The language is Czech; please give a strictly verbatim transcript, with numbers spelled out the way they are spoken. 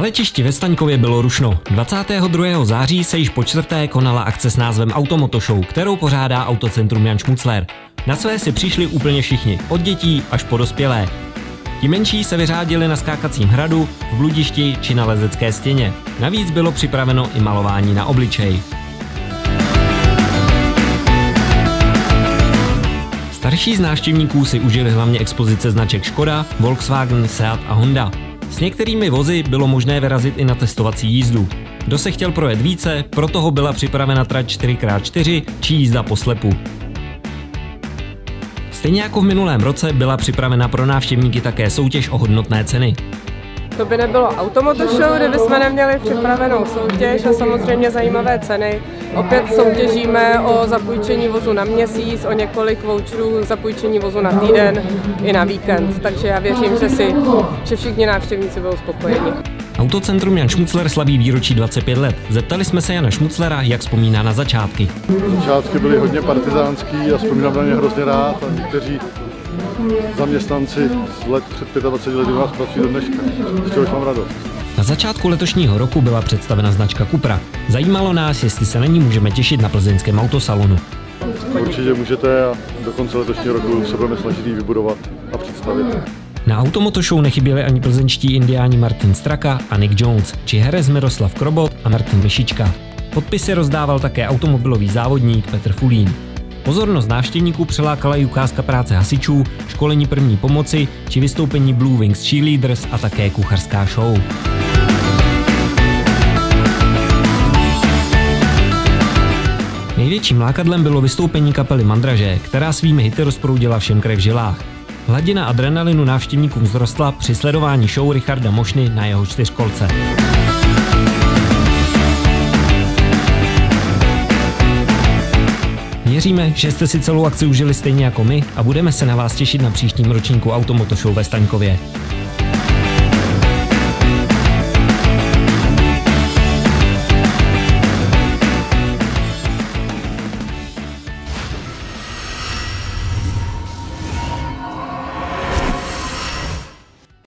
letišti ve Staňkově bylo rušno. dvacátého druhého září se již po čtvrté konala akce s názvem Automoto Show, kterou pořádá Autocentrum Jan Šmucler. Na své si přišli úplně všichni, od dětí až po dospělé. Ti menší se vyřádili na skákacím hradu, v bludišti či na lezecké stěně. Navíc bylo připraveno i malování na obličej. Starší z návštěvníků si užili hlavně expozice značek Škoda, Volkswagen, Seat a Honda. S některými vozy bylo možné vyrazit i na testovací jízdu. Kdo se chtěl projet více, pro toho byla připravena trať čtyři krát čtyři či jízda po slepu. Stejně jako v minulém roce byla připravena pro návštěvníky také soutěž o hodnotné ceny. To by nebylo Automoto Show, kdybychom neměli připravenou soutěž a samozřejmě zajímavé ceny. Opět soutěžíme o zapůjčení vozu na měsíc, o několik voucherů zapůjčení vozu na týden i na víkend. Takže já věřím, že, si, že všichni návštěvníci budou spokojeni. Autocentrum Jan Šmucler slaví výročí dvacet pět let. Zeptali jsme se Jana Šmuclera, jak vzpomíná na začátky. Začátky byly hodně partizánský a vzpomínám na ně hrozně rád a někteří zaměstnanci z let před dvaceti pěti lety u nás pracují do dneška. Z čehož mám radost. Na začátku letošního roku byla představena značka Cupra. Zajímalo nás, jestli se na ní můžeme těšit na plzeňském autosalonu. Určitě můžete a do konce letošního roku se budeme snažit ji vybudovat a představit. Na Automoto Show nechyběli ani plzeňští indiáni Martin Straka a Nick Jones, či herec Miroslav Krobot a Martin Myšička. Podpisy rozdával také automobilový závodník Petr Fulín. Pozornost návštěvníků přilákala i ukázka práce hasičů, školení první pomoci či vystoupení Blue Wings Cheerleaders a také kuchařská show. Největším lákadlem bylo vystoupení kapely Mandraže, která svými hity rozproudila všem krev v žilách. Hladina adrenalinu návštěvníkům vzrostla při sledování show Richarda Mošny na jeho čtyřkolce. Věříme, že jste si celou akci užili stejně jako my a budeme se na vás těšit na příštím ročníku Automoto Show ve Staňkově.